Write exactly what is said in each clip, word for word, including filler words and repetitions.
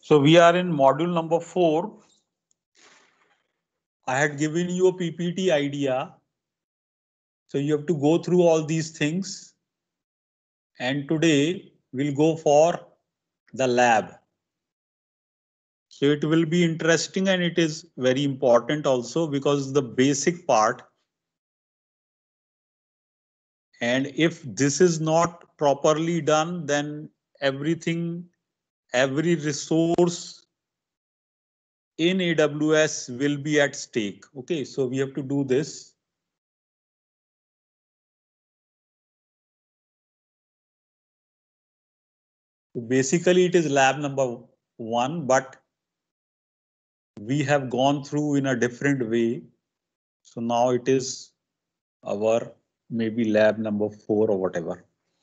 So we are in module number four. I had given you a P P T idea. So you have to go through all these things. And today we'll go for the lab. So it will be interesting and it is very important also because the basic part. And if this is not properly done, then everything, every resource in A W S will be at stake. Okay, so we have to do this. So basically, it is lab number one, but we have gone through in a different way. So now it is our maybe lab number four or whatever.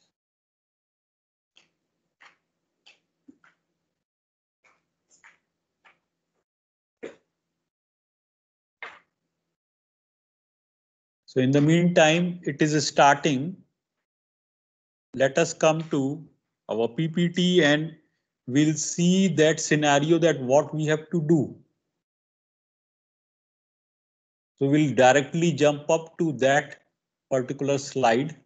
So in the meantime, it is starting. Let us come to our P P T and we'll see that scenario that what we have to do. So we'll directly jump up to that particular slide.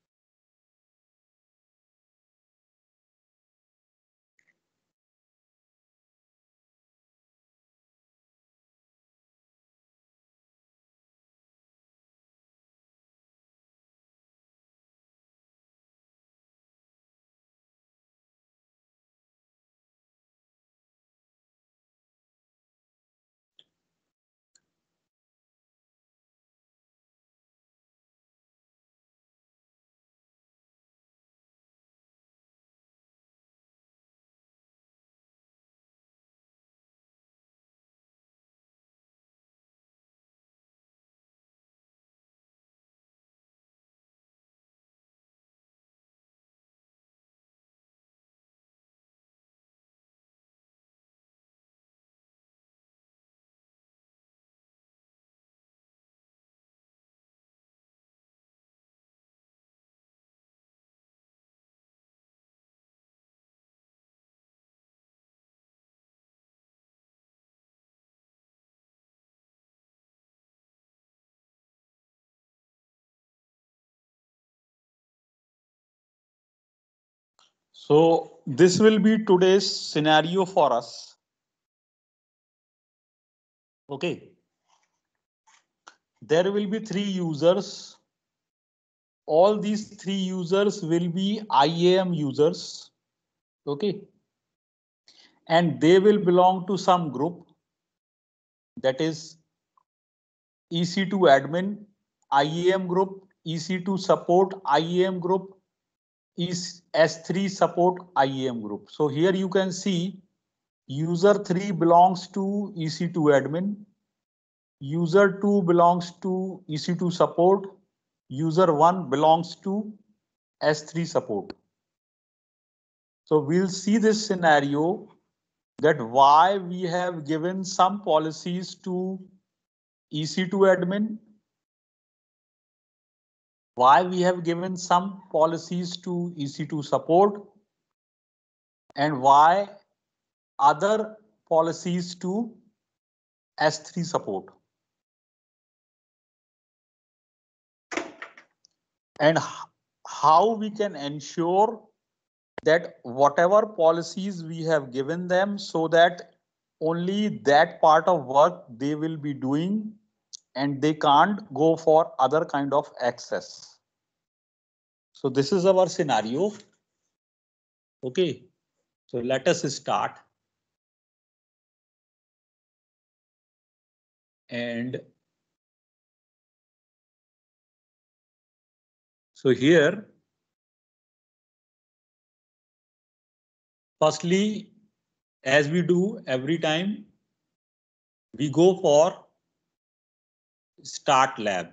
So this will be today's scenario for us. Okay. There will be three users. All these three users will be I A M users. Okay. And they will belong to some group, that is E C two admin, I A M group, E C two support, I A M group, S three support, I A M group. So here you can see user three belongs to E C two admin, user two belongs to E C two support, user one belongs to S three support. So we'll see this scenario that why we have given some policies to E C two admin, why we have given some policies to E C two support, and why other policies to S three support. And how we can ensure that whatever policies we have given them, so that only that part of work they will be doing and they can't go for other kind of access. So this is our scenario. Okay, so let us start. And so here, firstly, as we do every time, we go for Start Lab.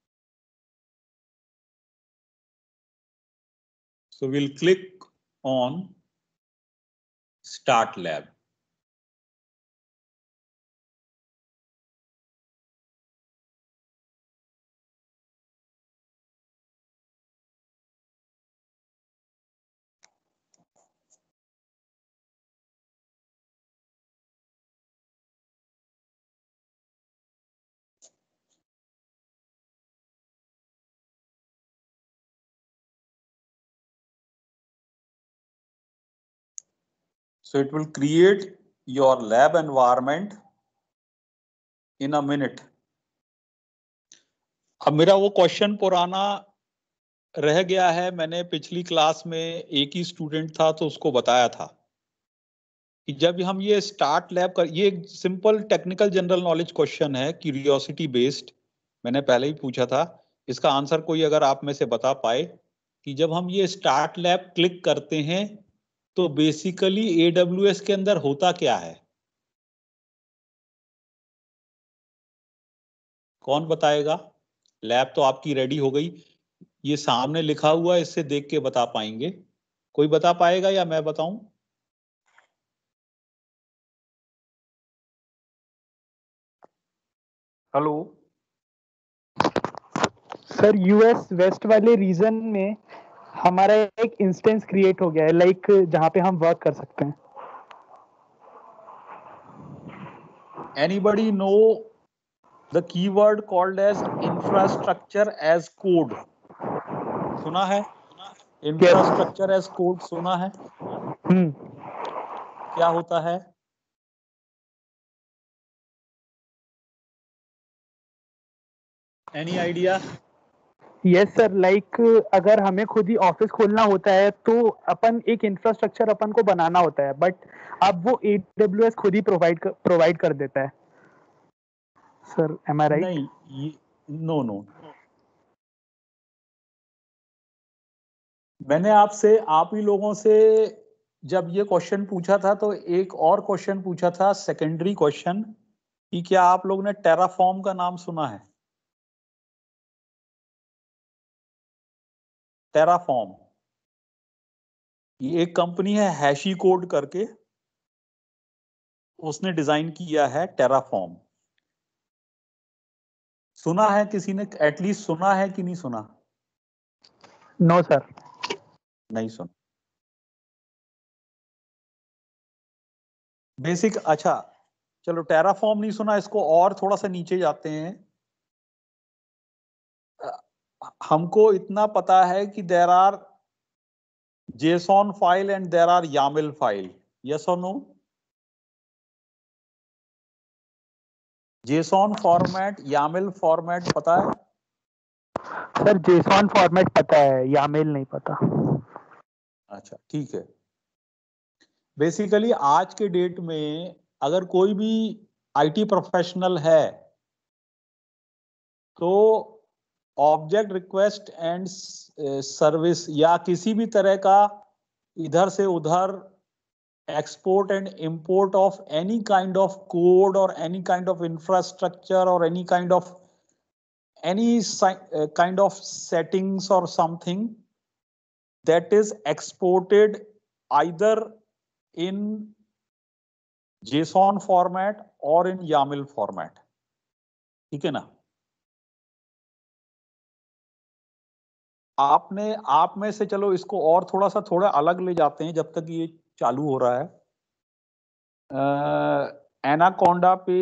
So we'll click on Start Lab. So it will create your lab environment in a minute. अब मेरा वो question पुराना रह गया है, मैंने पिछली class में एक ही स्टूडेंट था तो उसको बताया था कि जब हम ये स्टार्ट लैब कर, ये एक simple technical general knowledge question है, क्यूरियोसिटी बेस्ड, मैंने पहले ही पूछा था। इसका आंसर कोई अगर आप में से बता पाए कि जब हम ये स्टार्ट लैब क्लिक करते हैं तो बेसिकली एडब्ल्यूएस के अंदर होता क्या है? कौन बताएगा? लैब तो आपकी रेडी हो गई, ये सामने लिखा हुआ है, इससे देख के बता पाएंगे। कोई बता पाएगा या मैं बताऊं? हेलो सर, यूएस वेस्ट वाले रीजन में हमारा एक इंस्टेंस क्रिएट हो गया है, लाइक जहां पे हम वर्क कर सकते हैं। Anybody know the keyword called as infrastructure as code? सुना है? इंफ्रास्ट्रक्चर एज कोड सुना है? हम्म क्या होता है? Any idea? Yes sir, like अगर हमें खुद ही ऑफिस खोलना होता है तो अपन एक इंफ्रास्ट्रक्चर अपन को बनाना होता है, बट अब वो एडब्ल्यूएस खुद ही प्रोवाइड प्रोवाइड कर देता है। Sir, am I right? नहीं, नो नो मैंने आपसे, आप ही लोगों से जब ये क्वेश्चन पूछा था तो एक और क्वेश्चन पूछा था, सेकेंडरी क्वेश्चन, कि क्या आप लोग ने टेराफॉर्म का नाम सुना है? टेराफॉर्म, ये एक कंपनी है हैशी कोड करके, उसने डिजाइन किया है टेराफॉर्म। सुना है किसी ने? एटलीस्ट सुना है कि नहीं सुना? नो सर, नहीं सुना। बेसिक, अच्छा चलो, टेराफॉर्म नहीं सुना, इसको और थोड़ा सा नीचे जाते हैं। हमको इतना पता है कि there are JSON file and there are YAML file, yes और no? JSON format, YAML format पता है? सर जेसॉन फॉर्मेट पता है, यामिल नहीं पता। अच्छा ठीक है। बेसिकली आज के डेट में अगर कोई भी आईटी प्रोफेशनल है तो ऑब्जेक्ट रिक्वेस्ट एंड सर्विस या किसी भी तरह का इधर से उधर export and import of any kind of code or any kind of infrastructure or any kind of any uh, kind of settings or something that is exported either in JSON format or in YAML format, ठीक है ना? आपने, आप में से, चलो इसको और थोड़ा सा थोड़ा अलग ले जाते हैं जब तक ये चालू हो रहा है। एनाकोंडा पे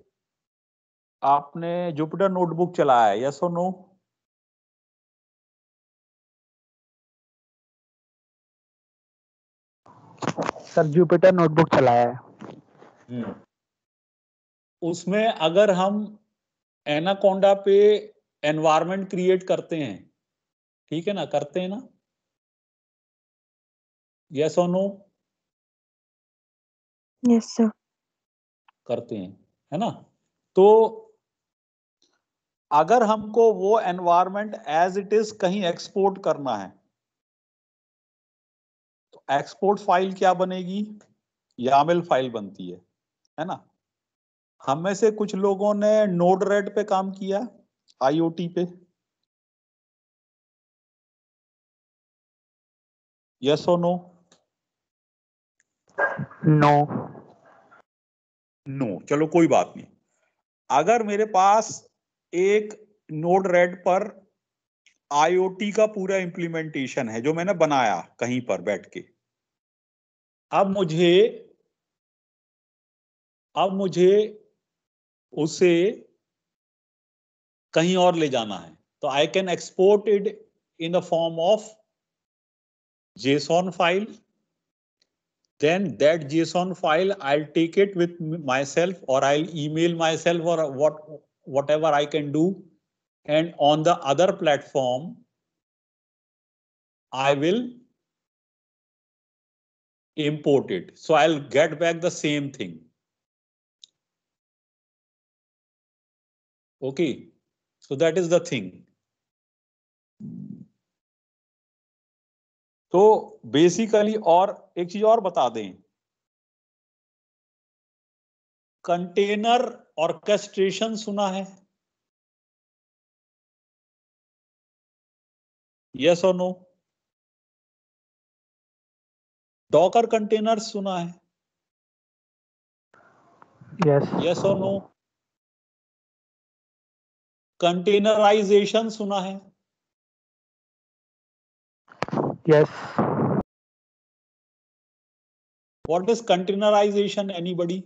आपने जुपिटर नोटबुक चलाया है, यस और नो? सर जुपिटर नोटबुक चलाया है। उसमें अगर हम एनाकोंडा पे एनवायरनमेंट क्रिएट करते हैं, ठीक है ना, करते हैं ना, यस और नो? यस सर, करते हैं, है ना? तो अगर हमको वो एनवायरनमेंट एज इट इज कहीं एक्सपोर्ट करना है तो एक्सपोर्ट फाइल क्या बनेगी? यामिल फाइल बनती है, है ना? हम में से कुछ लोगों ने नोड रेड पे काम किया, आईओटी पे, यस और नो? नो नो, चलो कोई बात नहीं। अगर मेरे पास एक नोड रेड पर आईओटी का पूरा इंप्लीमेंटेशन है जो मैंने बनाया कहीं पर बैठ के, अब मुझे अब मुझे उसे कहीं और ले जाना है तो I can export it in the form of JSON file then that JSON file, I'll take it with myself, or I'll email myself, or what, whatever I can do. And on the other platform, I will import it. So I'll get back the same thing. Okay. So that is the thing. तो basically, और एक चीज और बता दें, container orchestration सुना है? Yes और नो? डॉकर कंटेनर सुना है? यस यस और नो? कंटेनराइजेशन सुना है? Yes What is containerization? Anybody?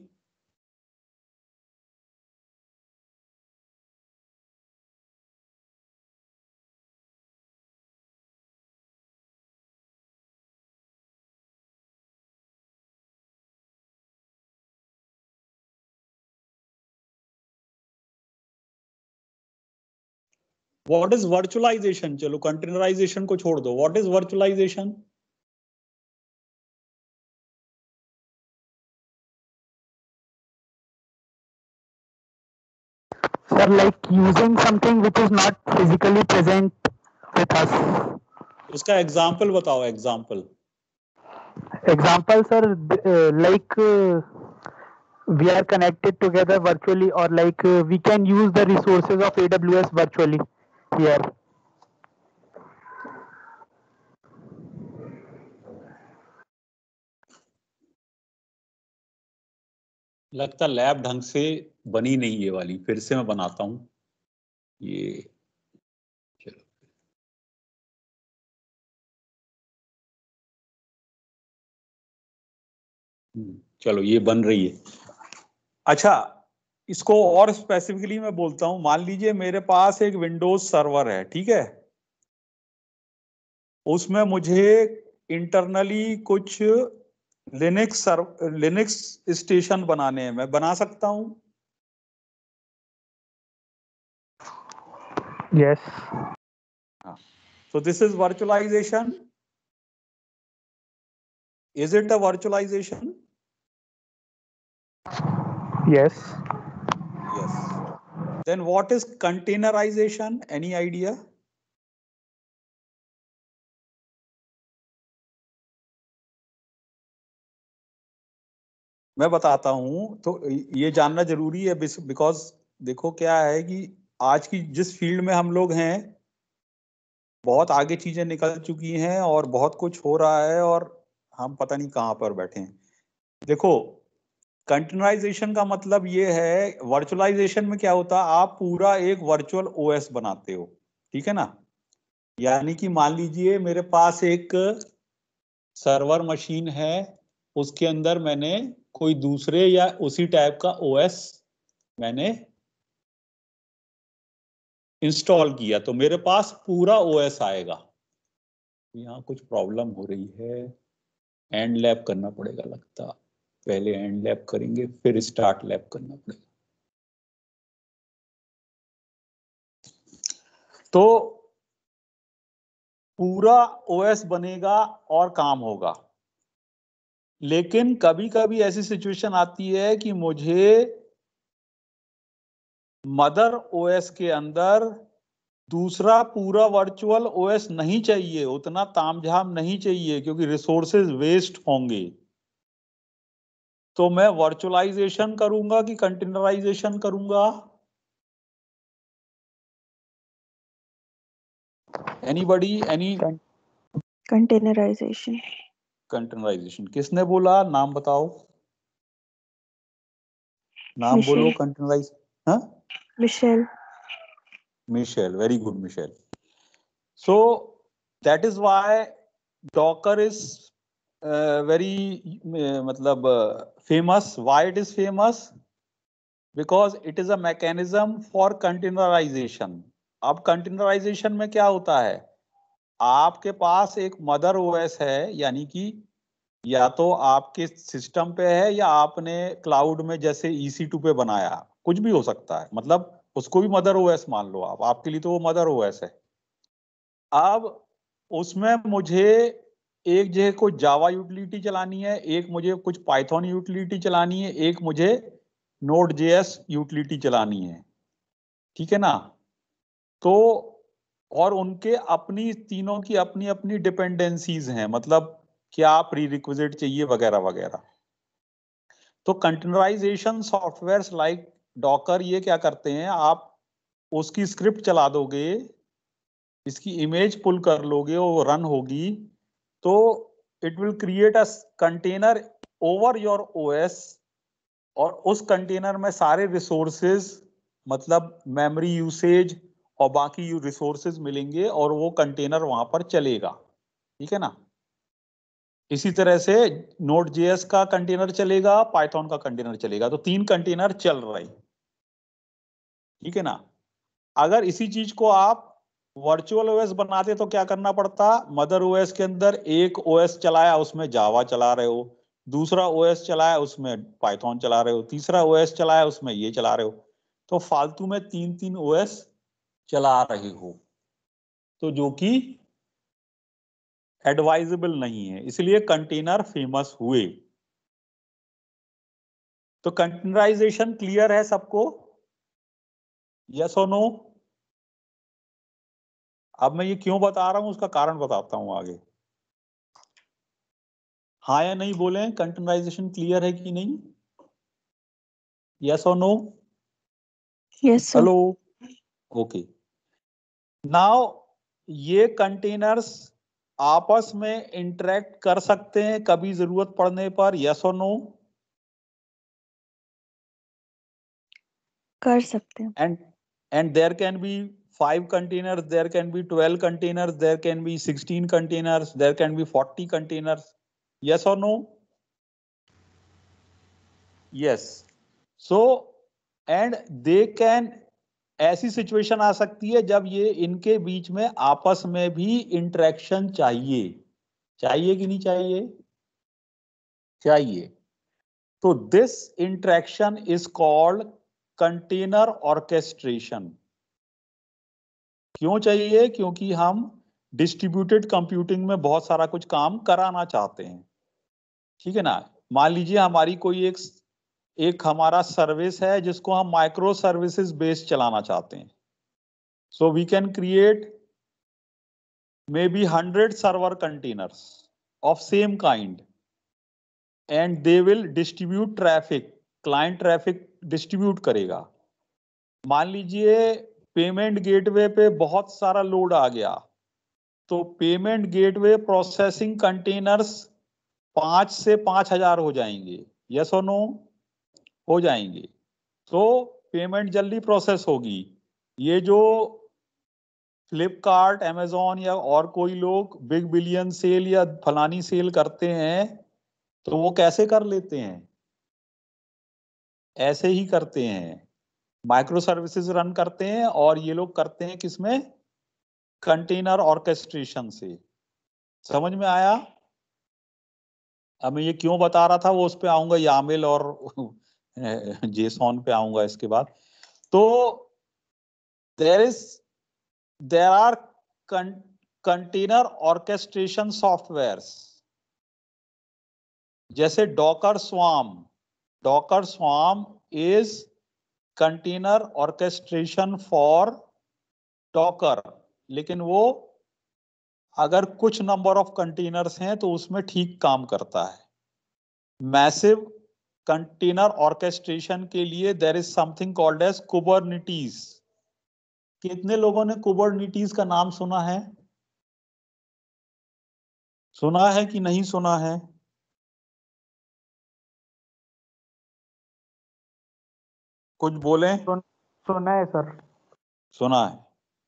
What is virtualization? चलो containerization को छोड़ दो. What is virtualization? Sir, like using something which is not physically present with us. उसका example बताओ. Example. Example, sir, uh, like uh, we are connected together virtually, or like uh, we can use the resources of A W S virtually here. लगता lab ढंग से बनी नहीं ये वाली, फिर से मैं बनाता हूं ये. चलो चलो ये बन रही है. अच्छा, इसको और स्पेसिफिकली मैं बोलता हूं. मान लीजिए मेरे पास एक विंडोज सर्वर है, ठीक है? उसमें मुझे इंटरनली कुछ लिनक्स लिनक्स स्टेशन बनाने हैं. मैं बना सकता हूं? Yes. So this is virtualization. Is it a virtualization? Yes. Yes. Then what is containerization? Any idea? मैं बताता हूं. तो ये जानना जरूरी है, बिकॉज देखो क्या है कि आज की जिस फील्ड में हम लोग हैं, बहुत आगे चीजें निकल चुकी हैं और बहुत कुछ हो रहा है, और हम पता नहीं कहां पर बैठे हैं. देखो, कंटेनराइजेशन का मतलब ये है, वर्चुअलाइजेशन में क्या होता है, आप पूरा एक वर्चुअल ओएस बनाते हो, ठीक है ना? यानी कि मान लीजिए मेरे पास एक सर्वर मशीन है, उसके अंदर मैंने कोई दूसरे या उसी टाइप का ओएस मैंने इंस्टॉल किया, तो मेरे पास पूरा ओएस आएगा. यहाँ कुछ प्रॉब्लम हो रही है, एंड लैब करना पड़ेगा लगता. पहले एंड लैब करेंगे, फिर स्टार्ट लैब करना पड़ेगा. तो पूरा ओएस बनेगा और काम होगा. लेकिन कभी कभी ऐसी सिचुएशन आती है कि मुझे मदर ओएस के अंदर दूसरा पूरा वर्चुअल ओएस नहीं चाहिए, उतना तामझाम नहीं चाहिए, क्योंकि रिसोर्सेज वेस्ट होंगे. तो मैं वर्चुअलाइजेशन करूंगा कि कंटेनराइजेशन करूंगा? एनीबॉडी? एनी? कंटेनराइजेशन. कंटेनराइजेशन. किसने बोला? नाम बताओ. नाम मिशेल. बोलो. कंटेनराइज. हाँ, Michelle. Michelle. Very good, Michelle. So that is why Docker is uh, very uh, matlab, uh, famous. Why it is famous? Because it is a mechanism for containerization. अब containerization में क्या होता है, आपके पास एक mother OS है, यानी कि या तो आपके सिस्टम पे है या आपने क्लाउड में जैसे ई सी टू पे बनाया, कुछ भी हो सकता है, मतलब उसको भी मदर ओएस मान लो आप, आपके लिए तो वो मदर ओएस है। अब उसमें मुझे एक जगह को जावा यूटिलिटी चलानी है, एक मुझे कुछ पाइथन यूटिलिटी चलानी है, एक मुझे नोड जेएस यूटिलिटी चलानी है, ठीक है ना। तो और उनके अपनी तीनों की अपनी अपनी डिपेंडेंसीज हैं, मतलब क्या प्री रिक्विजिट चाहिए वगैरह वगैरह। तो कंटेनराइजेशन सॉफ्टवेयर लाइक डॉकर ये क्या करते हैं, आप उसकी स्क्रिप्ट चला दोगे, इसकी इमेज पुल कर लोगे, वो रन होगी, तो it will create a container over your OS, और उस कंटेनर में सारे रिसोर्सेज, मतलब मेमोरी यूसेज और बाकी रिसोर्सेज मिलेंगे, और वो कंटेनर वहां पर चलेगा, ठीक है ना। इसी तरह से नोड जेएस का कंटेनर चलेगा, पाइथन का कंटेनर चलेगा, तो तीन कंटेनर चल रहे, ठीक है ना। अगर इसी चीज को आप वर्चुअल ओएस बनाते तो क्या करना पड़ता, मदर ओएस के अंदर एक ओएस चलाया, उसमें जावा चला रहे हो, दूसरा ओएस चलाया उसमें पाइथन चला रहे हो, तीसरा ओएस चलाया उसमें ये चला रहे हो, तो फालतू में तीन तीन ओएस चला रहे हो, तो जो कि एडवाइजेबल नहीं है, इसलिए कंटेनर फेमस हुए। तो कंटेनराइजेशन क्लियर है सबको, यस और नो। अब मैं ये क्यों बता रहा हूं उसका कारण बताता हूं आगे। हाँ या नहीं बोले, कंटेनराइजेशन क्लियर है कि नहीं, यस और no. Yes sir. Hello, okay. Now ये कंटेनर्स आपस में इंटरेक्ट कर सकते हैं कभी जरूरत पड़ने पर, यस और नो। कर सकते हैं। And and there can be five containers, there can be twelve containers, there can be sixteen containers, there can be forty containers, yes or no. Yes. So and they can, ऐसी situation आ सकती है जब ये इनके बीच में आपस में भी इंटरेक्शन चाहिए, चाहिए कि नहीं चाहिए, चाहिए। तो this interaction is called container orchestration. क्यों चाहिए, क्योंकि हम डिस्ट्रीब्यूटेड कंप्यूटिंग में बहुत सारा कुछ काम कराना चाहते हैं, ठीक है ना। मान लीजिए हमारी कोई एक एक हमारा सर्विस है जिसको हम माइक्रो सर्विसेज बेस्ड चलाना चाहते हैं, so we can create maybe hundred server containers of same kind, and they will distribute traffic, client traffic distribute करेगा। मान लीजिए पेमेंट गेटवे पे बहुत सारा लोड आ गया, तो पेमेंट गेटवे प्रोसेसिंग कंटेनर्स पांच से पांच हजार हो जाएंगे, यस और नो, हो जाएंगे, तो पेमेंट जल्दी प्रोसेस होगी। ये जो फ्लिपकार्ट, अमेजोन या और कोई लोग बिग बिलियन सेल या फलानी सेल करते हैं, तो वो कैसे कर लेते हैं, ऐसे ही करते हैं, माइक्रो सर्विसेज रन करते हैं, और ये लोग करते हैं किसमें, कंटेनर ऑर्केस्ट्रेशन से। समझ में आया। अब मैं ये क्यों बता रहा था वो उस पे आऊंगा, यामिल और जेसॉन पे आऊंगा इसके बाद। तो there is there are container orchestration softwares, जैसे Docker Swarm. Docker Swarm is container orchestration for Docker, लेकिन वो अगर कुछ नंबर ऑफ कंटेनर्स हैं तो उसमें ठीक काम करता है। मैसिव कंटेनर ऑर्केस्ट्रेशन के लिए there is something called as Kubernetes. कितने लोगों ने कुबरनिटीज का नाम सुना है, सुना है कि नहीं सुना है, कुछ बोले। सुन, सुना है सर। सुना है।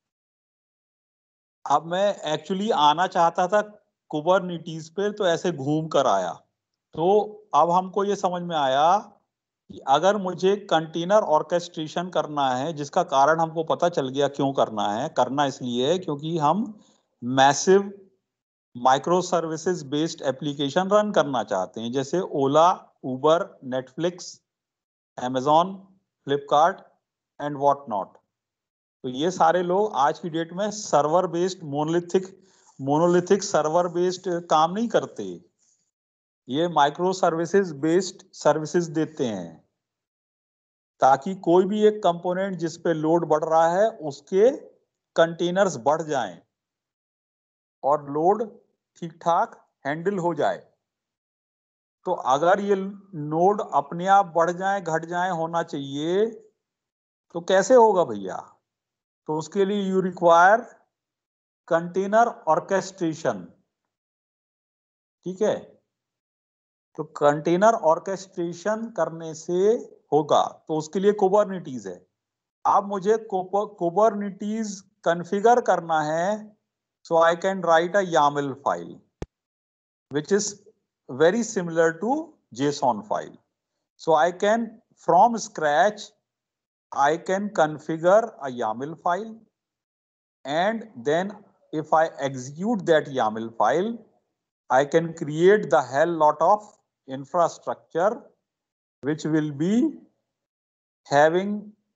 अब मैं एक्चुअली आना चाहता था कुबरनिटीज पे, तो ऐसे घूम कर आया। तो अब हमको ये समझ में आया कि अगर मुझे कंटेनर ऑर्केस्ट्रेशन करना है, जिसका कारण हमको पता चल गया क्यों करना है, करना इसलिए है क्योंकि हम massive micro services based application run करना चाहते हैं, जैसे Ola, Uber, Netflix, amazon, Flipkart and what not. तो ये सारे लोग आज की डेट में server based monolithic monolithic server based काम नहीं करते, ये माइक्रो सर्विसेज बेस्ड सर्विसेज देते हैं, ताकि कोई भी एक कंपोनेंट जिस पे लोड बढ़ रहा है उसके कंटेनर्स बढ़ जाएं और लोड ठीक ठाक हैंडल हो जाए। तो अगर ये नोड अपने आप बढ़ जाए घट जाए होना चाहिए तो कैसे होगा भैया? तो उसके लिए यू रिक्वायर कंटेनर ऑर्केस्ट्रेशन, ठीक है। तो कंटेनर ऑर्केस्ट्रेशन करने से होगा, तो उसके लिए कुबरनिटीज है। अब मुझे कुबरनिटीज कॉन्फ़िगर करना है, so I can write a YAML file which is very similar to JSON file. So I can, from scratch, I can configure a YAML file, and then if I execute that YAML file, I can create the hell lot of infrastructure which will be having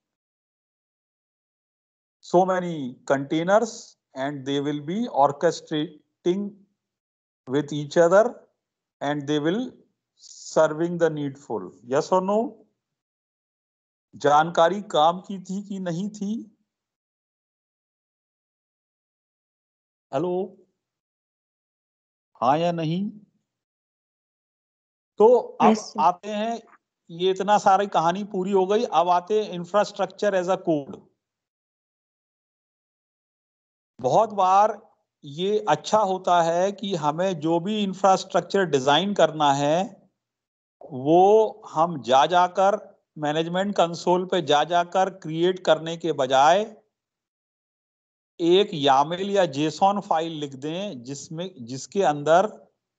so many containers, and they will be orchestrating with each other, and they will serving the needful. Yes or no? जानकारी काम की थी कि नहीं थी? Hello, हाँ या नहीं? तो अब Yes, sir. आते हैं, ये इतना सारी कहानी पूरी हो गई, अब आते हैं इंफ्रास्ट्रक्चर एज अ कोड। बहुत बार ये अच्छा होता है कि हमें जो भी इंफ्रास्ट्रक्चर डिजाइन करना है वो हम जा जाकर मैनेजमेंट कंसोल पे जा जाकर क्रिएट करने के बजाय एक यामिल या जेसॉन फाइल लिख दें जिसमें जिसके अंदर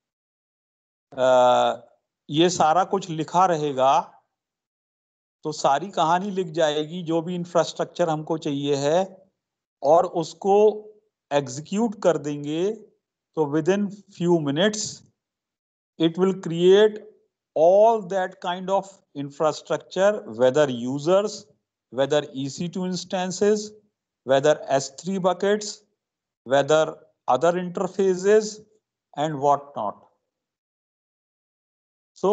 आ, ये सारा कुछ लिखा रहेगा, तो सारी कहानी लिख जाएगी जो भी इंफ्रास्ट्रक्चर हमको चाहिए है, और उसको एग्जीक्यूट कर देंगे तो within few minutes it will create all that kind of infrastructure, whether users, whether E C two instances, whether S three buckets, whether other interfaces and what not. So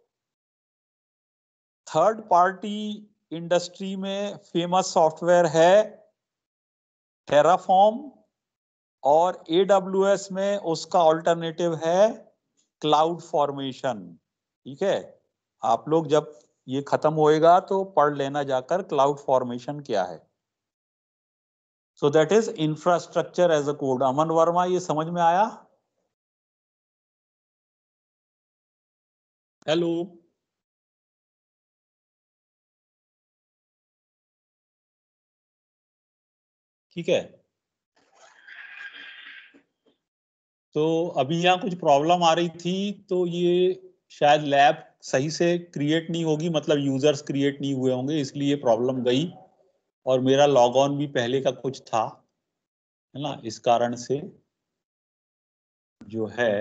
third party industry में famous software है Terraform, और A W S में उसका alternative है cloud formation, ठीक है। आप लोग जब ये खत्म होएगा तो पढ़ लेना जाकर क्लाउड फॉर्मेशन क्या है। So that is infrastructure as a code. Aman Verma, ये समझ में आया? हेलो, ठीक है। तो अभी यहाँ कुछ प्रॉब्लम आ रही थी, तो ये शायद लैब सही से क्रिएट नहीं होगी, मतलब यूजर्स क्रिएट नहीं हुए होंगे, इसलिए प्रॉब्लम गई, और मेरा लॉग ऑन भी पहले का कुछ था, है ना, इस कारण से जो है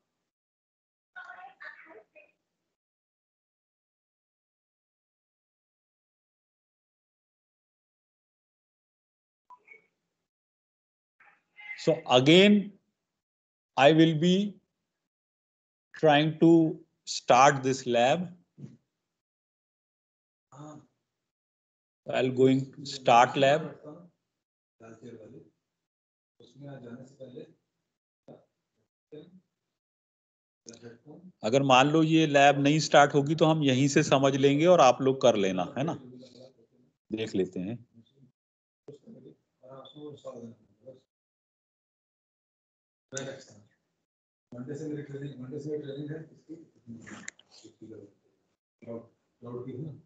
so again I will be trying to start this lab. I'll going start lab. अगर मान लो ये लैब नहीं स्टार्ट होगी तो हम यहीं से समझ लेंगे और आप लोग कर लेना, है ना, देख लेते हैं। मंडे से मेरी ट्रेनिंग मंडे से ट्रेनिंग है इसकी क्लाउड की है ना।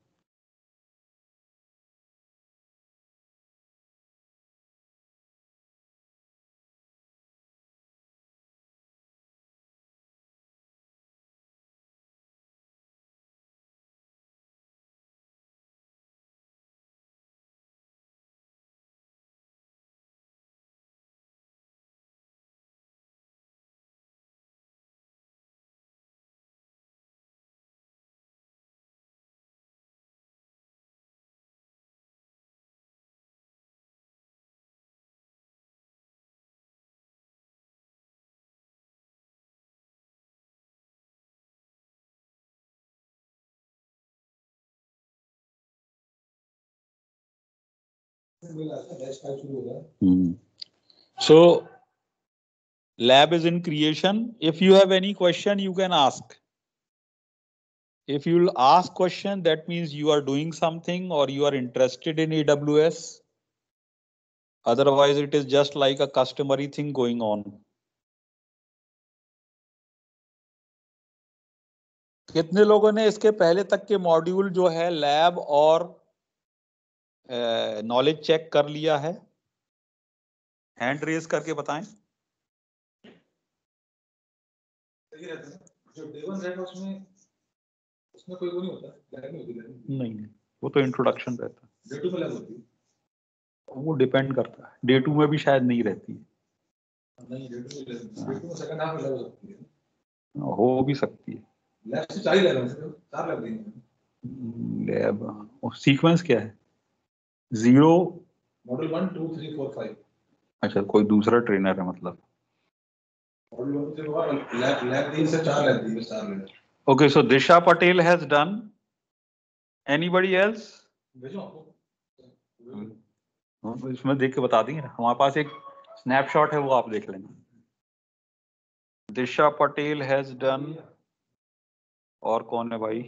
Hmm. So lab is in creation. If you have any question, you can ask. If you will ask question, that means you are doing something or you are interested in A W S. Otherwise, it is just like a customary thing going on. कितने लोगों ने इसके पहले तक के module जो है lab और नॉलेज चेक कर लिया है? हैंड रेज करके बताएं। जो डे वन रहेगा उसमें उसमें कोई वो नहीं होता, लैब नहीं होती। नहीं, वो तो इंट्रोडक्शन रहता है। डे टू में लैब होती है, वो डिपेंड करता है। डे टू में भी शायद नहीं रहती है। नहीं, डे टू में डे टू में सेकंड हाफ में लैब होती है। हो भी सकती है। लैब से चार लैब है, चार लैब है। लैब और सीक्वेंस क्या है? Zero model one two three four five. अच्छा, कोई दूसरा ट्रेनर है मतलब। मॉडल वन से हुआ लैब लैब तीन से चार लैब दी चार lab. Okay, so Disha Patel has done. Anybody else? भेजो आपको। इसमें देख के बता देंगे ना, हमारे पास एक स्नैपशॉट है, वो आप देख लेना। Disha Patel has done. और कौन है भाई?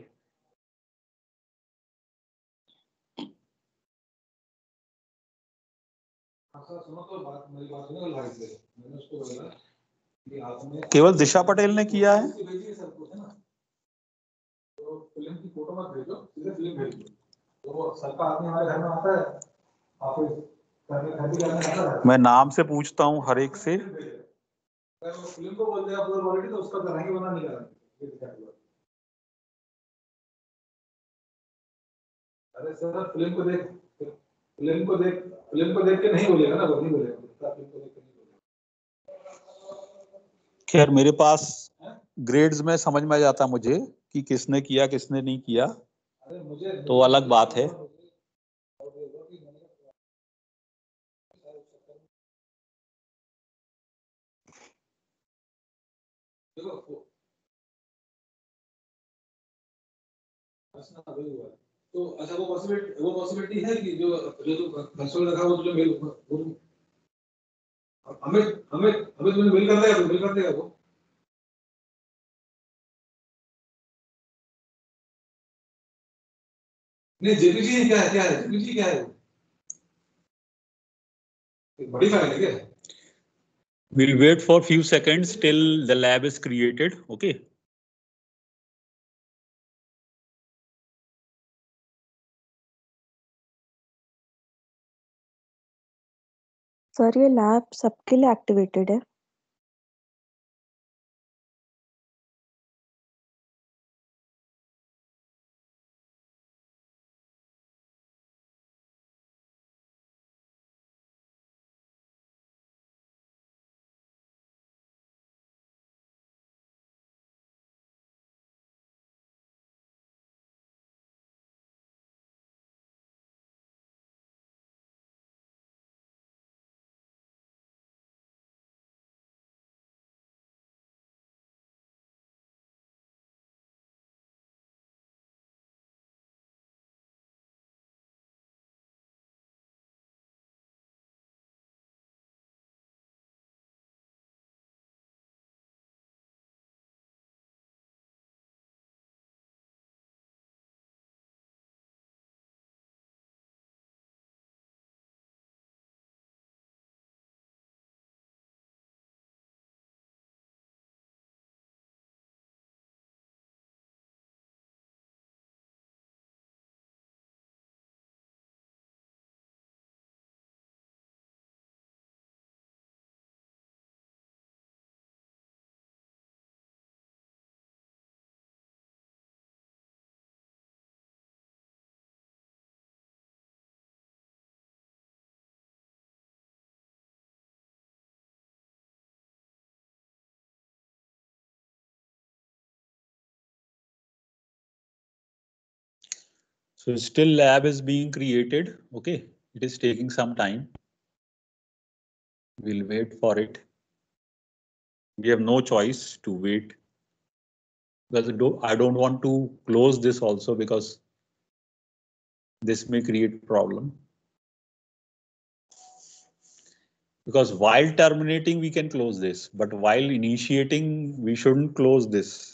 केवल दिशा पटेल ने किया है? फिल्म की फोटो मत भेजो, सीधे फिल्म भेज दो। तो सबका आदमी हमारे घर में आता है, ऑफिस करने खरीदी करने आता है। मैं नाम से पूछता हूँ हर एक से। अगर वो फिल्म को बोल देगा पूरा क्वालिटी तो उसका कराएंगे, वरना नहीं कराएंगे। अरे सर, फिल्म को देख फिल्म को देख फिल्म को देख के नहीं बोलेगा ना, वो नहीं बोलेगा। फिल्म को देख के नहीं बोलेगा। खैर, मेरे पास ग्रेड्स में समझ में आ जाता मुझे कि किसने किया किसने नहीं किया, तो अलग बात है। तो अच्छा, वो पॉसिबिलिटी वो पॉसिबिलिटी है कि जो जो तो कंसोल रखा वो जो मेल वो हमें हमें हमें तुम्हें मेल कर देगा, मेल कर देगा वो। नहीं, जेपीजी क्या है, क्या है जेपीजी क्या है? वो बड़ी फाइल है क्या? We'll wait for few seconds till the lab is created. Okay. Sir ये लैब सबके लिए एक्टिवेटेड है? So still lab is being created. Okay, it is taking some time. We'll wait for it. We have no choice to wait. Because I don't want to close this also because this may create problem. Because while terminating, we can close this, but while initiating, we shouldn't close this.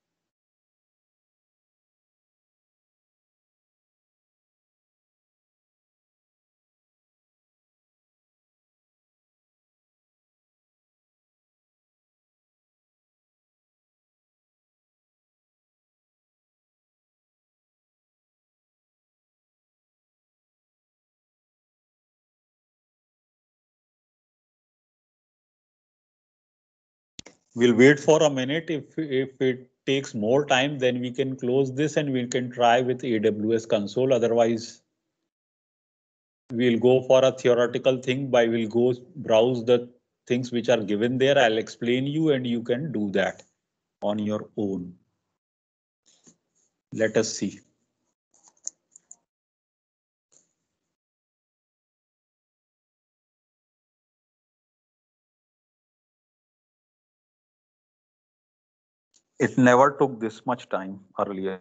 We'll wait for a minute. If, if it takes more time, then we can close this and we can try with A W S console. Otherwise, we'll go for a theoretical thing by we'll go browse the things which are given there. I'll explain you and you can do that on your own. Let us see. It never took this much time earlier.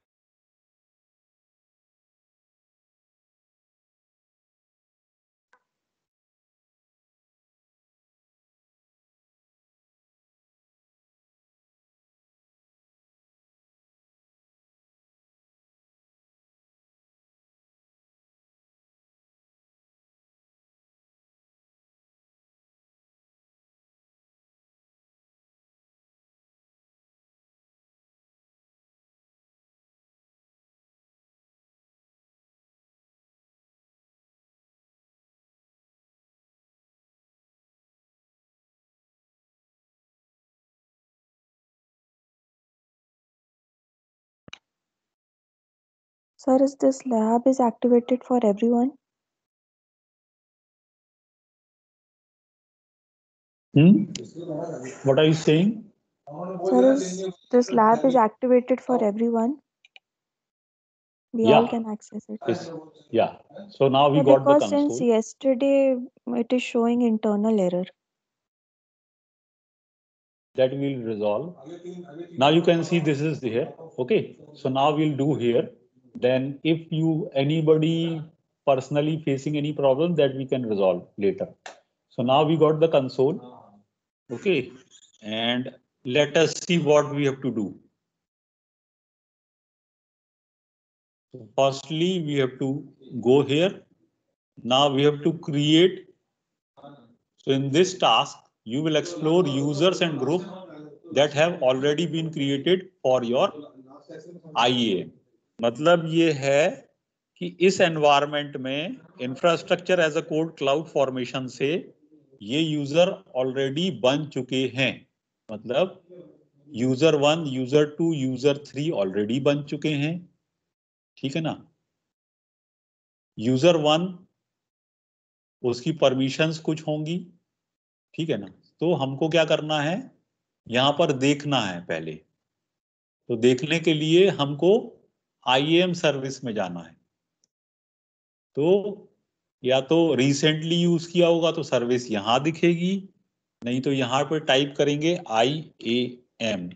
Sir, is this lab is activated for everyone? Hmm? What are you saying? Sir, is this lab is activated for everyone? We all Yeah. can access it. It's, yeah. So now we Yeah, got the because since console. yesterday it is showing internal error. That will resolve. Now you can see this is here. Okay. So now we'll do here. Then if you anybody personally facing any problem, that we can resolve later. So now we got the console. Okay. And let us see what we have to do. So firstly, we have to go here. Now we have to create. So in this task, you will explore users and group that have already been created for your I A M. मतलब ये है कि इस environment में infrastructure as a code cloud formation से ये user already बन चुके हैं. मतलब user one, user two, user three already बन चुके हैं. ठीक है ना. यूजर वन उसकी परमिशंस कुछ होंगी. ठीक है ना. तो हमको क्या करना है, यहां पर देखना है पहले. तो देखने के लिए हमको आई ए एम सर्विस में जाना है. तो या तो रिसेंटली यूज किया होगा तो सर्विस यहां दिखेगी, नहीं तो यहां पर टाइप करेंगे I A M.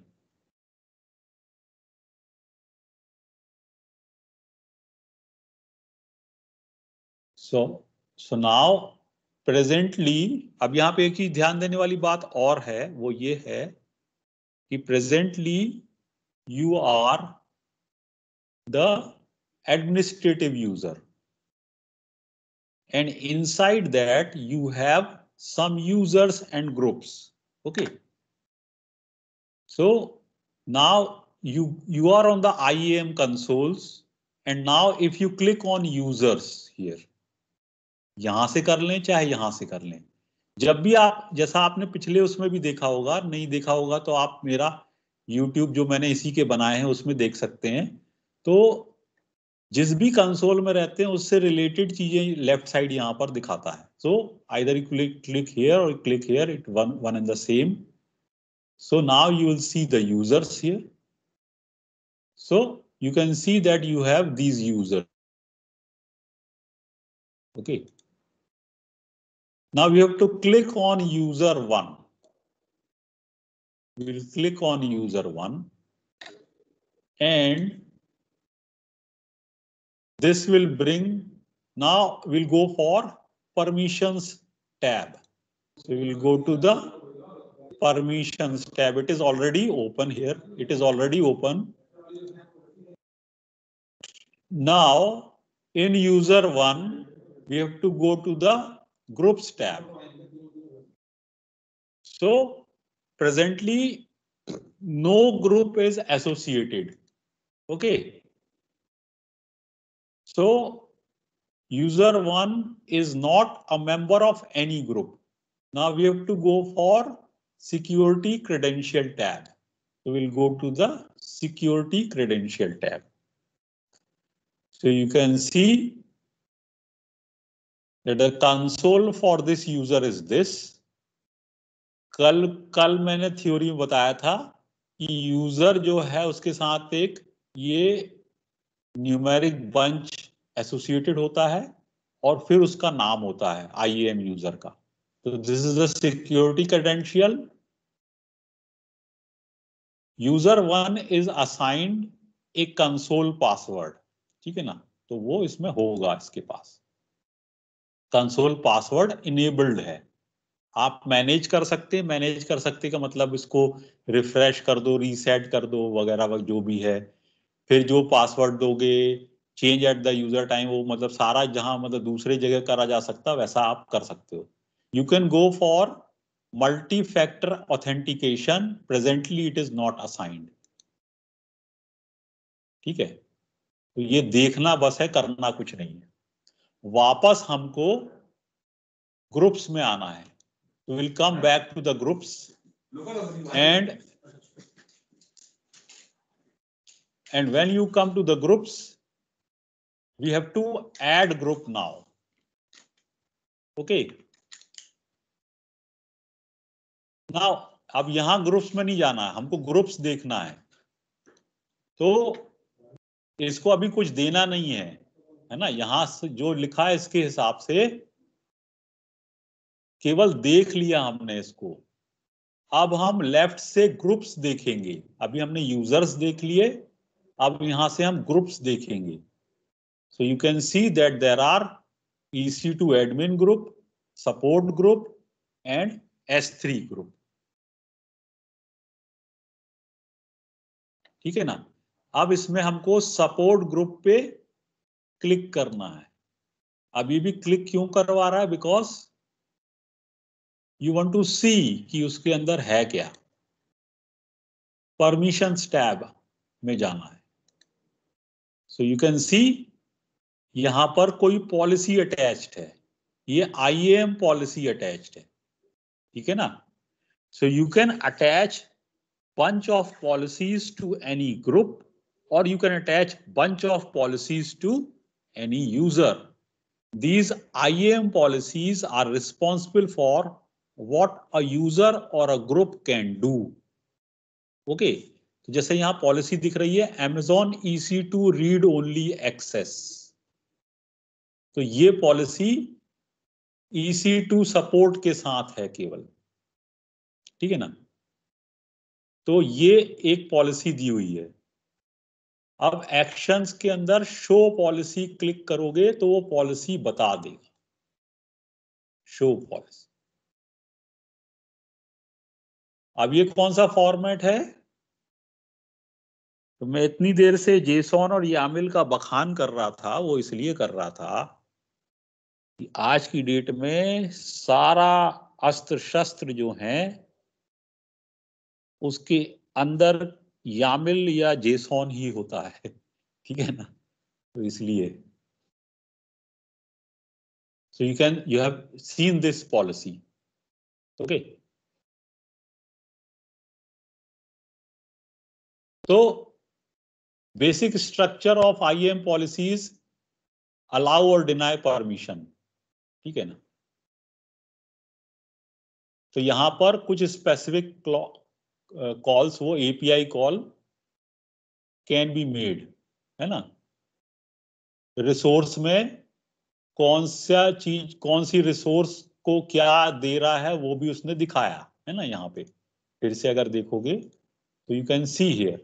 So so now presently, अब यहां पे एक ही ध्यान देने वाली बात और है, वो ये है कि presently you are the administrative user and inside that you have some users and groups. Okay. So now you you are on the I A M consoles and now if you click on users here, यहां से कर लें चाहे यहां से कर लें. जब भी आप, जैसा आपने पिछले उसमें भी देखा होगा, नहीं देखा होगा तो आप मेरा YouTube जो मैंने इसी के बनाए हैं उसमें देख सकते हैं. तो जिस भी कंसोल में रहते हैं उससे रिलेटेड चीजें लेफ्ट साइड यहां पर दिखाता है. So either you click click here और click here, it one one and the same. So now you will see the users here. So you can see that you have these users. Okay. Now we have to click on user one. We will click on user one and this will bring, now we'll go for permissions tab. So we will go to the permissions tab. It is already open here. It is already open. Now in user one, we have to go to the groups tab. So presently no group is associated. Okay. So user one is not a member of any group. Now we have to go for security credential tab. So we'll go to the security credential tab. So you can see that the console for this user is this. कल कल मैंने theory में बताया था कि user जो है उसके साथ एक ये न्यूमेरिक बंच एसोसिएटेड होता है और फिर उसका नाम होता है आईएएम यूजर का. तो this is the security credential. User one is assigned a console password. ठीक है ना. तो वो इसमें होगा, इसके पास कंसोल पासवर्ड इनेबल्ड है. आप मैनेज कर सकते हैं. मैनेज कर सकते का मतलब इसको रिफ्रेश कर दो, रीसेट कर दो वगैरह जो भी है. फिर जो पासवर्ड दोगे change at the user time, वो मतलब सारा जहां मतलब दूसरे जगह करा जा सकता है वैसा आप कर सकते हो. You can go for multi factor authentication. Presently it is not assigned. ठीक है. तो ये देखना बस है, करना कुछ नहीं है. वापस हमको ग्रुप्स में आना है. तो will come back to the groups and and when you come to the groups we have to add group now. Okay. Now अब यहां ग्रुप्स में नहीं जाना है, हमको ग्रुप्स देखना है. तो इसको अभी कुछ देना नहीं है, है ना. यहां से जो लिखा है इसके हिसाब से केवल देख लिया हमने इसको. अब हम लेफ्ट से ग्रुप्स देखेंगे. अभी हमने यूजर्स देख लिए, अब यहां से हम ग्रुप्स देखेंगे. So you can see that there are E C two admin group, support group and S three group. ठीक है ना. अब इसमें हमको सपोर्ट ग्रुप पे क्लिक करना है. अभी भी क्लिक क्यों करवा रहा है? Because you want to see कि उसके अंदर है क्या. परमिशंस टैब में जाना है. सो यू कैन सी यहां पर कोई पॉलिसी अटैच्ड है. ये आईएएम पॉलिसी अटैच्ड है. ठीक है ना. So you can attach bunch of policies to any group, or you can attach bunch of policies to any user. These I A M policies are responsible for what a user or a group can do. Okay. तो जैसे यहां policy दिख रही है Amazon E C two read only access. तो ये policy E C two support के साथ है केवल. ठीक है ना. तो ये एक पॉलिसी दी हुई है. अब एक्शंस के अंदर शो पॉलिसी क्लिक करोगे तो वो पॉलिसी बता देगा. Show policy. अब ये कौन सा फॉर्मेट है? तो मैं इतनी देर से जेसॉन और यामिल का बखान कर रहा था, वो इसलिए कर रहा था कि आज की डेट में सारा अस्त्र शस्त्र जो हैं उसके अंदर यामिल या जेसॉन ही होता है. ठीक है ना. तो इसलिए so you can you have seen this policy. Okay. तो basic structure of IAM policies allow और डिनाई परमिशन. ठीक है ना. तो यहां पर कुछ स्पेसिफिक कॉल्स, वो API call can be made, है ना. रिसोर्स में कौन सा चीज, कौन सी रिसोर्स को क्या दे रहा है वो भी उसने दिखाया है ना. यहाँ पे फिर से अगर देखोगे तो you can see here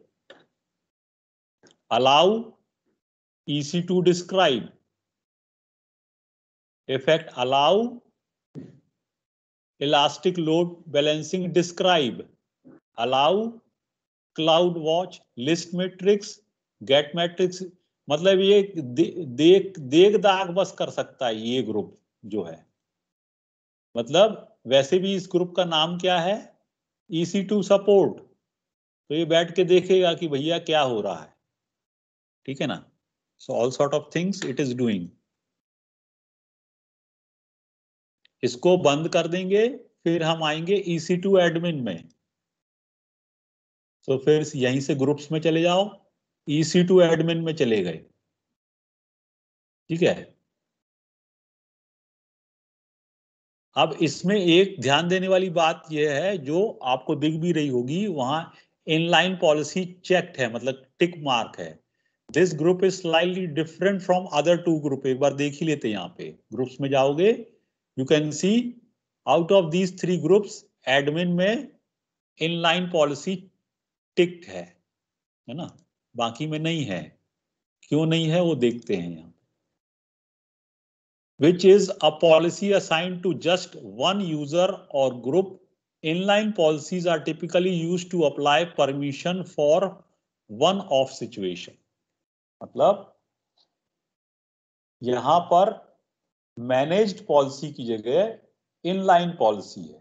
allow E C two describe, effect allow, elastic load balancing describe, allow, cloud watch, list metrics, get metrics. मतलब ये दे, देख देख दाग बस कर सकता है ये ग्रुप जो है। मतलब वैसे भी इस ग्रुप का नाम क्या है, ई सी टू सपोर्ट। तो ये बैठ के देखेगा कि भैया क्या हो रहा है, ठीक है ना। So all sort of things it is doing. इसको बंद कर देंगे, फिर हम आएंगे ई सी टू एडमिन में। तो फिर यहीं से ग्रुप्स में चले जाओ, ई सी टू एडमिन में चले गए, ठीक है। अब इसमें एक ध्यान देने वाली बात यह है, जो आपको दिख भी रही होगी, वहां इनलाइन पॉलिसी चेक्ड है, मतलब टिक मार्क है। This group is slightly different from other two group. एक बार देख ही लेते हैं, यहाँ पे ग्रुप्स में जाओगे, you can see out of these three groups admin में इनलाइन पॉलिसी टिक्ड है, है ना, बाकी में नहीं है। क्यों नहीं है वो देखते हैं यहाँ। Which is a policy assigned to just one user or group. Inline policies are typically used to apply permission for one-off situation. मतलब यहां पर मैनेज्ड पॉलिसी की जगह इनलाइन पॉलिसी है।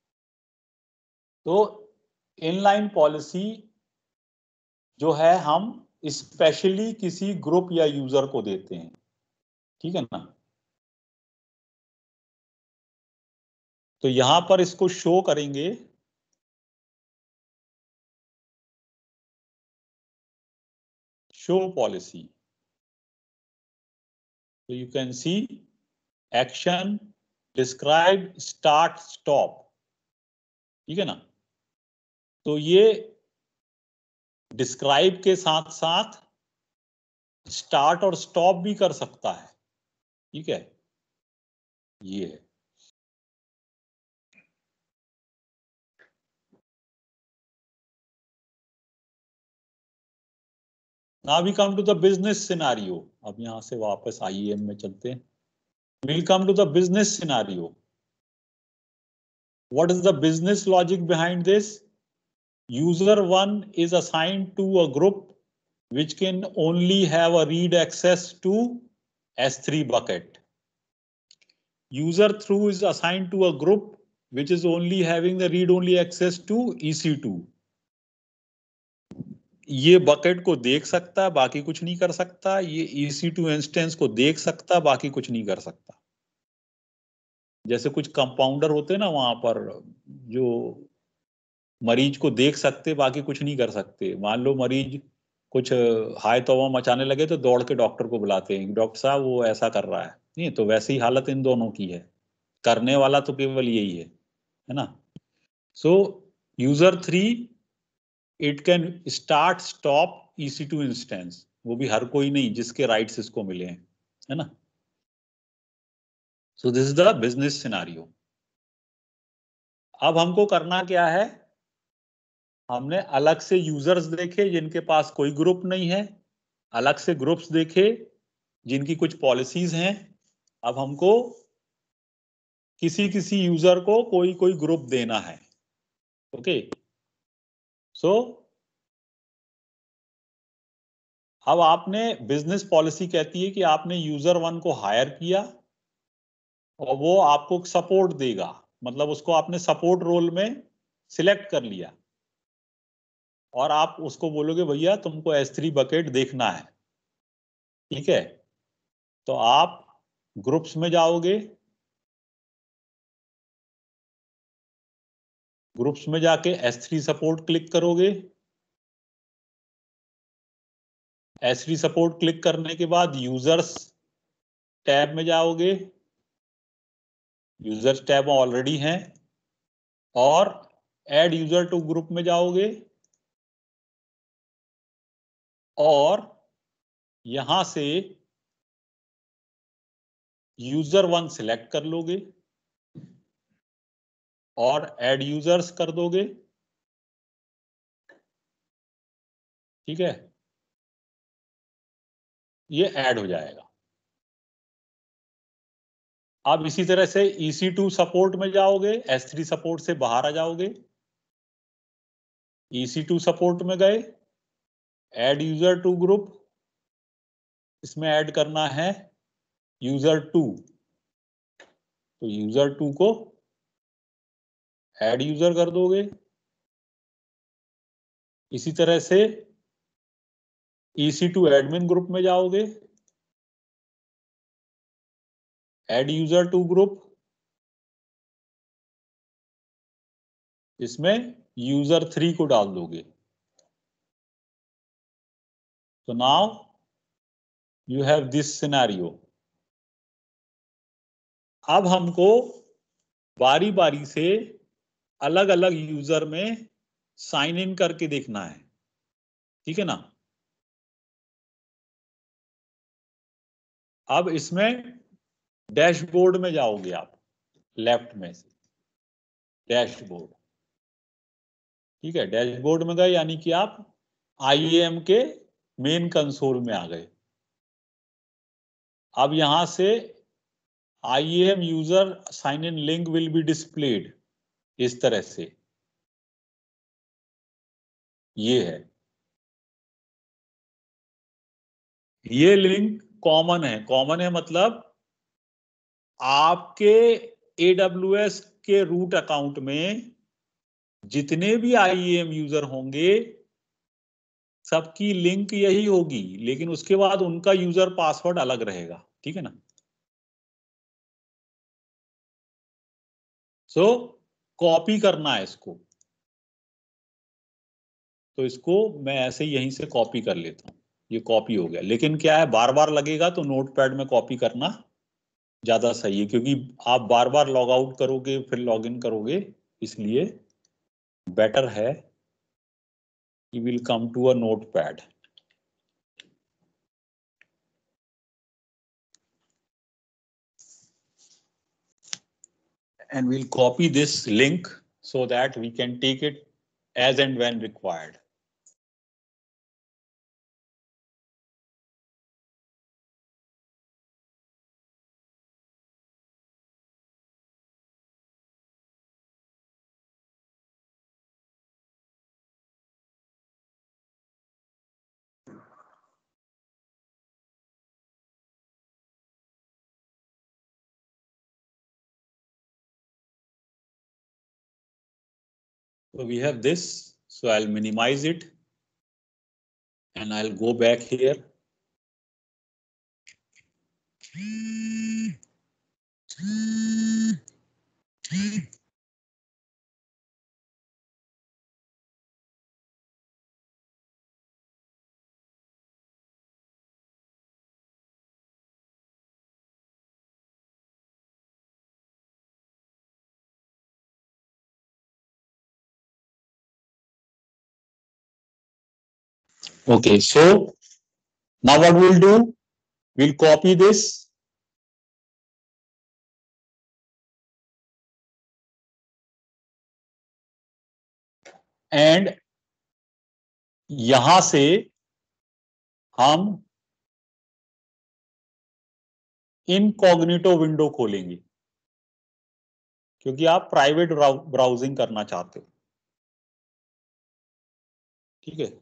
तो इनलाइन पॉलिसी जो है हम स्पेशली किसी ग्रुप या यूजर को देते हैं, ठीक है ना। तो यहां पर इसको शो करेंगे, शो पॉलिसी। तो you can see action, describe, start, stop, ठीक है ना। तो ये डिस्क्राइब के साथ साथ स्टार्ट और स्टॉप भी कर सकता है, ठीक है। ये है। Now we come to the business scenario. अब यहां से वापस आई ई एम में चलते हैं। We'll come to the business scenario. What is the business logic behind this? User one is assigned to a group which can only have a read access to S three bucket. User two is assigned to a group which is only having the read only access to E C two. ये bucket को देख सकता है, बाकी कुछ नहीं कर सकता। ये E C टू इंस्टेंस को देख सकता है, बाकी कुछ नहीं कर सकता। जैसे कुछ कंपाउंडर होते हैं ना, वहां पर जो मरीज को देख सकते, बाकी कुछ नहीं कर सकते। मान लो मरीज कुछ हाय तौबा मचाने लगे तो दौड़ के डॉक्टर को बुलाते हैं, डॉक्टर साहब वो ऐसा कर रहा है। नहीं, तो वैसी ही हालत इन दोनों की है। करने वाला तो केवल यही है, है ना। So user three it can start stop E C two instance, वो भी हर कोई नहीं जिसके राइट्स इसको मिले हैं, है ना। So this is the business scenario. अब हमको करना क्या है, हमने अलग से यूजर्स देखे जिनके पास कोई ग्रुप नहीं है, अलग से ग्रुप्स देखे जिनकी कुछ पॉलिसीज हैं। अब हमको किसी किसी यूजर को कोई कोई ग्रुप देना है, ओके। सो अब आपने बिजनेस पॉलिसी कहती है कि आपने यूजर वन को हायर किया और वो आपको सपोर्ट देगा, मतलब उसको आपने सपोर्ट रोल में सिलेक्ट कर लिया और आप उसको बोलोगे भैया तुमको एस थ्री बकेट देखना है, ठीक है। तो आप ग्रुप्स में जाओगे, ग्रुप्स में जाके एस थ्री सपोर्ट क्लिक करोगे। एस थ्री सपोर्ट क्लिक करने के बाद यूजर्स टैब में जाओगे, यूजर्स टैब ऑलरेडी हैं, और ऐड यूजर टू ग्रुप में जाओगे और यहां से यूजर वन सिलेक्ट कर लोगे और ऐड यूजर्स कर दोगे, ठीक है। ये ऐड हो जाएगा। अब इसी तरह से ई सी टू सपोर्ट में जाओगे, एस थ्री सपोर्ट से बाहर आ जाओगे, ई सी टू सपोर्ट में गए, ऐड यूजर टू ग्रुप, इसमें ऐड करना है यूजर टू, तो यूजर टू को ऐड यूजर कर दोगे। इसी तरह से E C two admin group में जाओगे, ऐड यूजर टू ग्रुप, इसमें यूजर थ्री को डाल दोगे। तो now you have this scenario. अब हमको बारी बारी से अलग अलग यूजर में साइन इन करके देखना है, ठीक है ना। अब इसमें डैशबोर्ड में जाओगे आप, लेफ्ट में से डैशबोर्ड, ठीक है। डैशबोर्ड में गए यानी कि आप आई ए एम के मेन कंसोल में आ गए। अब यहां से I A M user sign in link will be displayed इस तरह से, ये है, ये लिंक कॉमन है। कॉमन है मतलब आपके ए डब्ल्यू एस के रूट अकाउंट में जितने भी आई ए एम यूजर होंगे सबकी लिंक यही होगी, लेकिन उसके बाद उनका यूजर पासवर्ड अलग रहेगा, ठीक है ना। सो so, कॉपी करना है इसको, तो इसको मैं ऐसे ही यहीं से कॉपी कर लेता हूं। ये कॉपी हो गया, लेकिन क्या है बार बार लगेगा तो नोटपैड में कॉपी करना ज्यादा सही है, क्योंकि आप बार बार लॉग आउट करोगे फिर लॉग इन करोगे, इसलिए बेटर है you will come to a notepad and we'll copy this link so that we can take it as and when required. So we have this, so I'll minimize it and I'll go back here. Okay, so now what we'll do, we'll copy this and यहां से हम incognito window खोलेंगे, क्योंकि आप private browsing करना चाहते हो, ठीक है।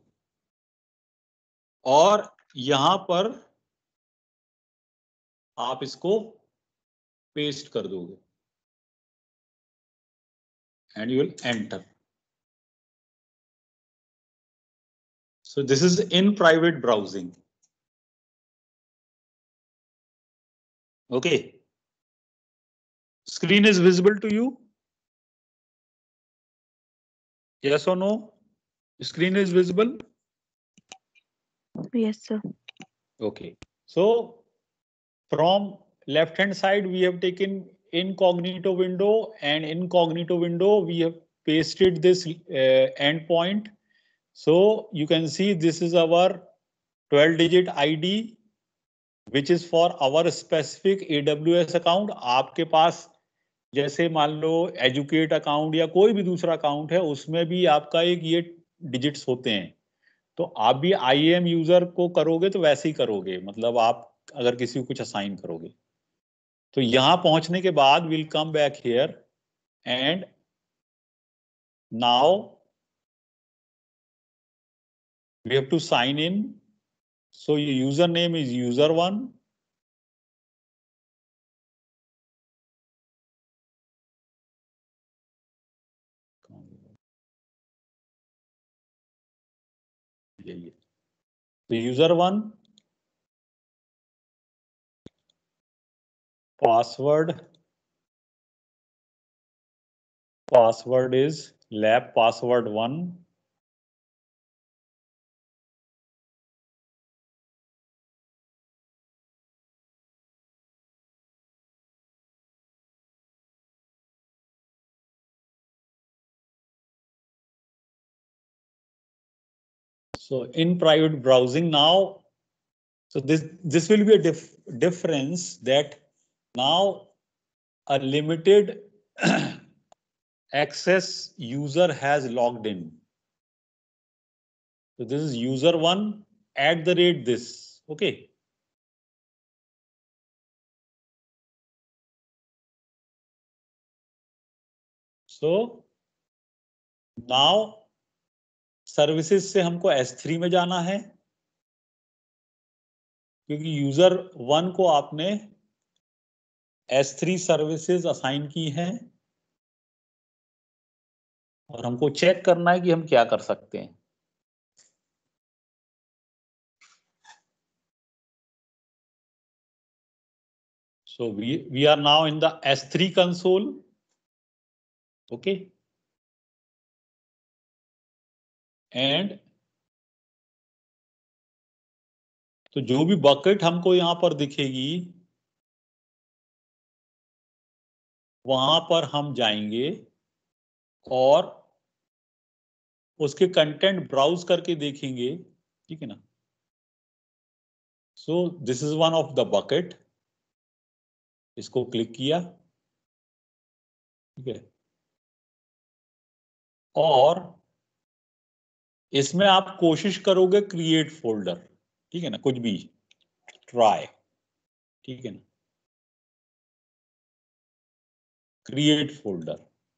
और यहां पर आप इसको पेस्ट कर दोगे and you will enter. So this is in private browsing. Okay. Screen is visible to you? Yes or no? Screen is visible? Yes, sir. Okay. So from left hand side, we have taken incognito window, and incognito window, we have pasted this uh, endpoint. So you can see this is our twelve digit I D, which is for our specific A W S account. आपके पास जैसे मान लो educate account या कोई भी दूसरा account है, उसमें भी आपका एक ये डिजिट्स होते हैं। तो आप भी आई ए एम यूजर को करोगे तो वैसे ही करोगे, मतलब आप अगर किसी को कुछ असाइन करोगे। तो यहां पहुंचने के बाद will come back here and now we have to sign in. So your username is user one. So user one, password, password is lab password one. So in private browsing now, so this this will be a dif difference that now a limited access user has logged in. So this is user one at the rate this. Okay. So now services से हमको S three में जाना है क्योंकि user one को आपने S three services assign की हैं और हमको चेक करना है कि हम क्या कर सकते हैं. So we we are now in the S three console. Okay. And तो जो भी बकेट हमको यहां पर दिखेगी वहां पर हम जाएंगे और उसके कंटेंट ब्राउज करके देखेंगे. ठीक है ना. So this is one of the bucket. इसको क्लिक किया. ठीक है. और इसमें आप कोशिश करोगे क्रिएट फोल्डर. ठीक है ना. कुछ भी ट्राई. ठीक है ना. Create folder.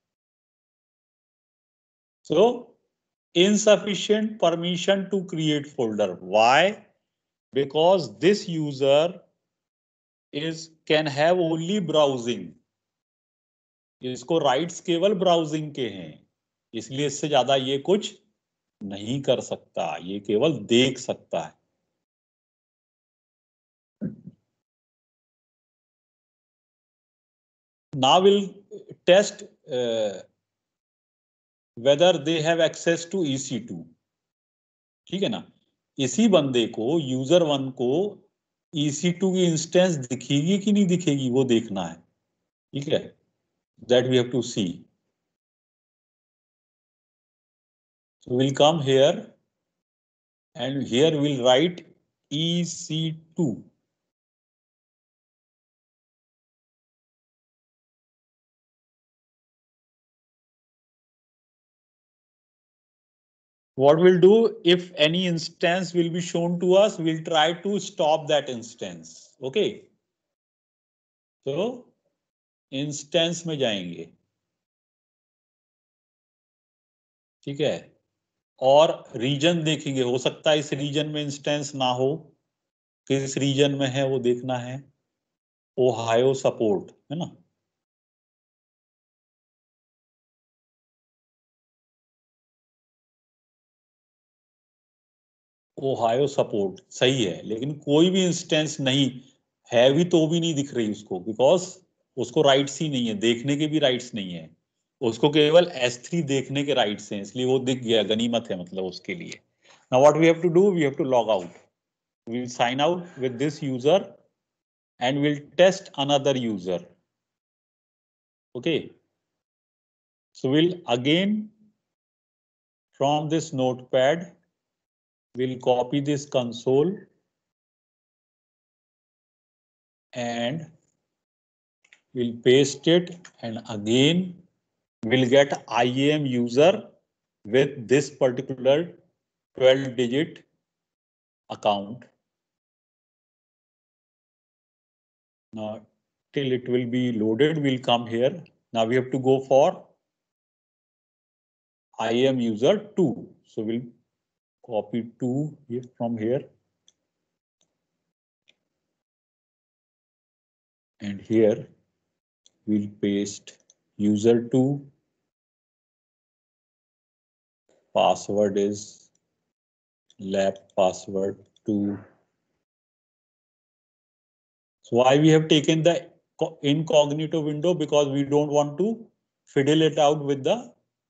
So insufficient permission to create folder. Why? Because this user is can have only browsing. इसको राइट्स केवल ब्राउजिंग के हैं इसलिए इससे ज्यादा ये कुछ नहीं कर सकता. ये केवल देख सकता है. Now we'll test uh, whether they have access to E C two. ठीक है ना. इसी बंदे को यूजर वन को E C टू की इंस्टेंस दिखेगी कि नहीं दिखेगी वो देखना है. ठीक है. That we have to see. So we'll come here and here we'll write E C two. What we'll do, if any instance will be shown to us, we'll try to stop that instance. Okay. So instance में जाएंगे. ठीक है. और reason देखेंगे. हो सकता है इस रीजन में इंस्टेंस ना हो. किस रीजन में है वो देखना है. ओहायो सपोर्ट है ना. ओहायो सपोर्ट सही है लेकिन कोई भी इंस्टेंस नहीं है भी तो भी नहीं दिख रही उसको बिकॉज उसको राइट्स ही नहीं है. देखने के भी राइट्स नहीं है. उसको केवल एस थ्री देखने के राइट्स हैं इसलिए वो दिख गया. गनीमत है मतलब उसके लिए. Now what we have to do, we have to log out. We will sign out with this user and we'll test another user. Okay. So we'll again from this notepad we'll copy this console and we'll paste it and again we'll get I A M user with this particular twelve digit account. Now till it will be loaded, we'll come here. Now we have to go for I am user two. So we'll copy two here from here. And here we'll paste user two. Password is lab password two. So why we have taken the incognito window? Because we don't want to fiddle it out with the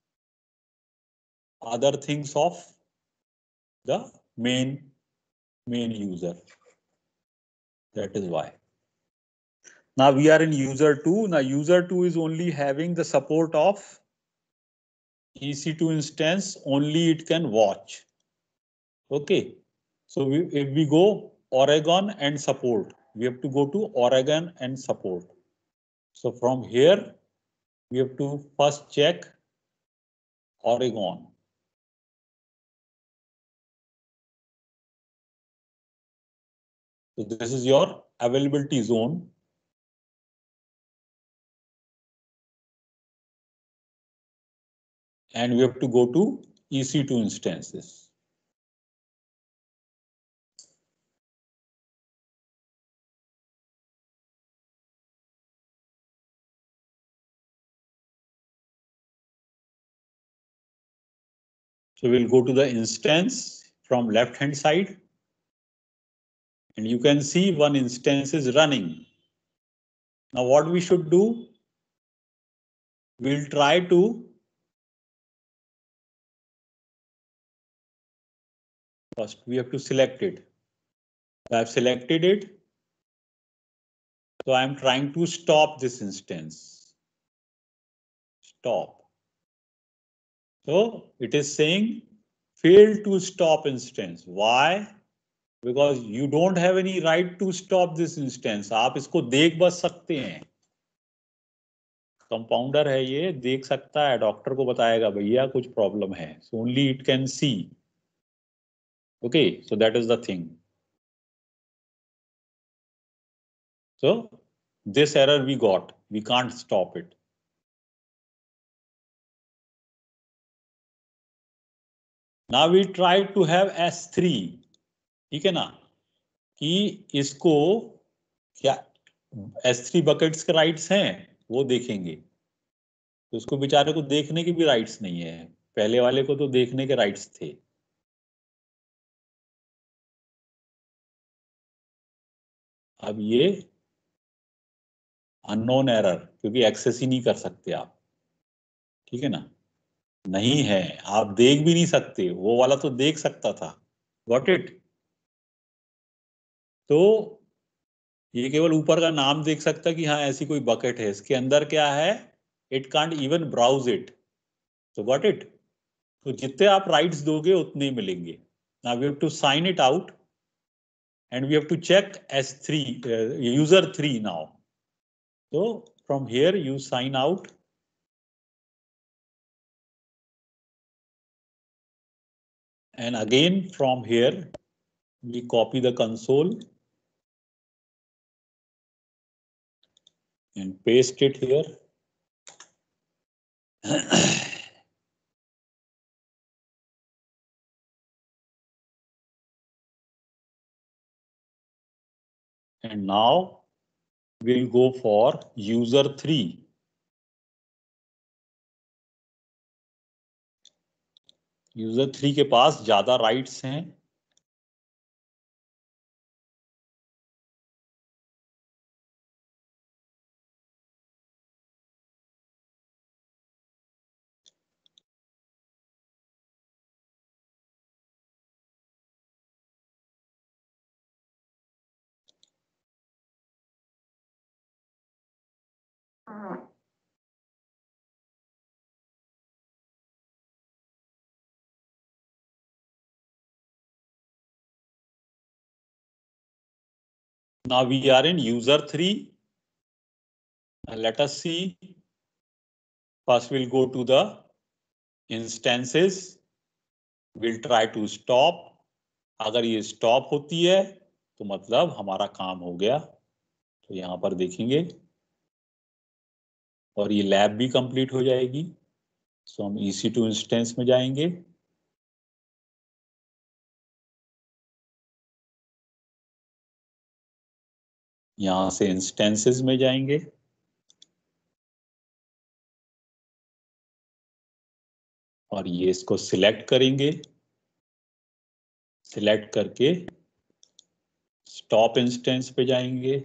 other things of the main main user. That is why. Now we are in user two. Now user two is only having the support of E C two instance, only it can watch. Okay. So we, if we go Oregon and support, we have to go to Oregon and support. So from here, we have to first check Oregon. So this is your availability zone. And we have to go to E C two instances. So we'll go to the instance from left hand side. And you can see one instance is running. Now what we should do? We'll try to first we have to select it. So I've selected it. So I'm trying to stop this instance. Stop. So it is saying fail to stop instance. Why? Because you don't have any right to stop this instance. आप इसको देख बस सकते हैं. Compounder है ये, देख सकता है, डॉक्टर को बताएगा भैया कुछ प्रॉब्लम है. So only it can see. Okay, so that is the thing. So this error we got. We can't stop it. Now we try to have S three. ठीक है ना? कि इसको क्या एस थ्री बकेट्स के rights हैं वो देखेंगे. तो उसको बेचारे को देखने के भी राइट्स नहीं है. पहले वाले को तो देखने के राइट्स थे. अब ये अननोन एरर, क्योंकि एक्सेस ही नहीं कर सकते आप. ठीक है ना? नहीं है, आप देख भी नहीं सकते. वो वाला तो देख सकता था. Got it? तो ये केवल ऊपर का नाम देख सकता है कि हाँ ऐसी कोई बकेट है. इसके अंदर क्या है, it can't even browse it. तो गॉट इट? तो जितने आप राइट्स दोगे उतने ही मिलेंगे. Now we have to sign it out and we have to check S three, uh, user three now. So from here you sign out. And again from here we copy the console and paste it here. And now we'll go for user three. User three के पास ज्यादा rights हैं. Now we are in user three. And let us see. First we'll go to the instances. We'll try to stop. अगर ये stop होती है तो मतलब हमारा काम हो गया. तो यहां पर देखेंगे और ये लैब भी कंप्लीट हो जाएगी। सो हम ई सी टू इंस्टेंस में जाएंगे, यहां से इंस्टेंसेस में जाएंगे, और ये इसको सिलेक्ट करेंगे, सिलेक्ट करके स्टॉप इंस्टेंस पे जाएंगे,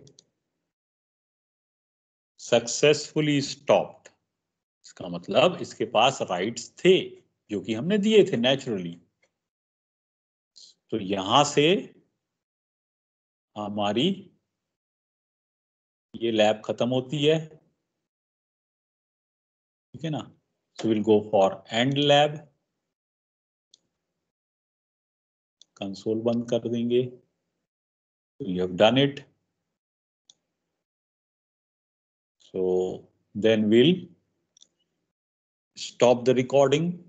सक्सेसफुली स्टॉप्ड, इसका मतलब इसके पास राइट्स थे जो कि हमने दिए थे नेचुरली। तो यहां से हमारी ये लैब खत्म होती है, ठीक है ना। So will go for end lab, console बंद कर देंगे। You have done it. So then will stop the recording